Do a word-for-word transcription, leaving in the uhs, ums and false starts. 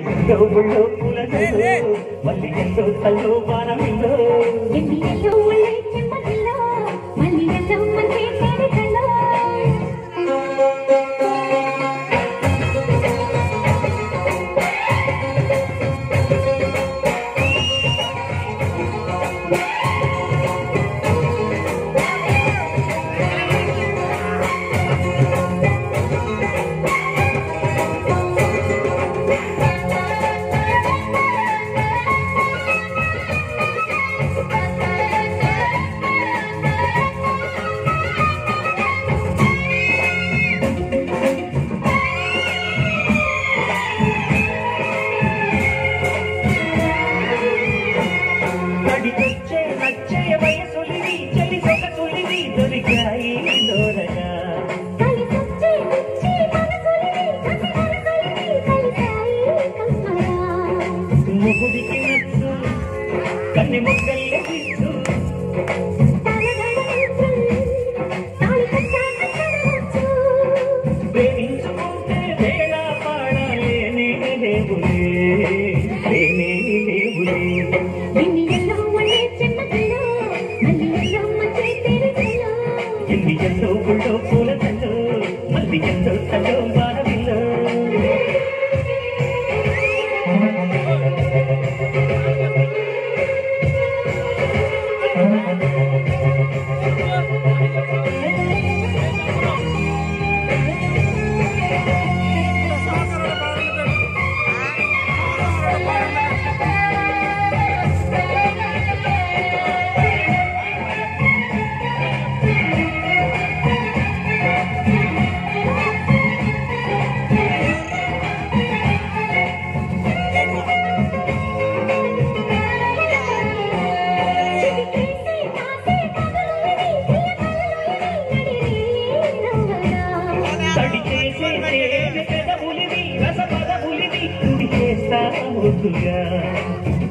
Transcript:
yellow పూలలో మళ్ళీ yellow తల్లో వానమిల్లో yellow ఒళ్ళే చెమ్మదిల్లో మళ్ళీ ఎల్లో మంచి తేలికల్లో కన్ని ముక్కల్లే తీసు ప్రేమించుకుంటే వేళ పాడాలేనే లేవులే లేనే లేవులే ఎన్ని ఎల్లో ఒళ్ళే చెమ్మదిల్లో మళ్ళీ ఎల్లో మంచి తేలికల్లో ఎన్ని ఎల్లో గుళ్ళో పూలతల్లో మళ్ళీ ఎల్లో తల్లో వానవిల్లో రసపదములివి గుడి చేస్తా